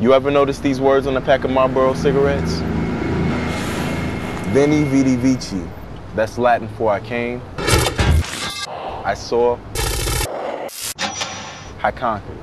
You ever notice these words on the pack of Marlboro cigarettes? Veni Vidi Vici. That's Latin for I came, I saw, I conquered.